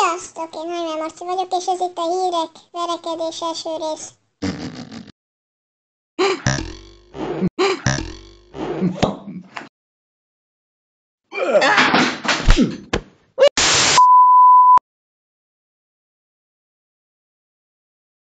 Sziasztok, én Hajmel Marci vagyok, és ez itt a hírek verekedés első rész.